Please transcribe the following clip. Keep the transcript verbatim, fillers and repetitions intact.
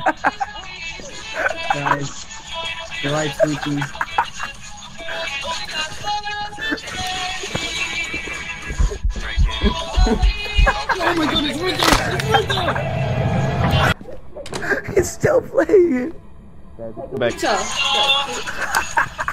Guys, you're right, Sweetie. Oh my god, it's right there! It's right there! He's still playing it. Go back.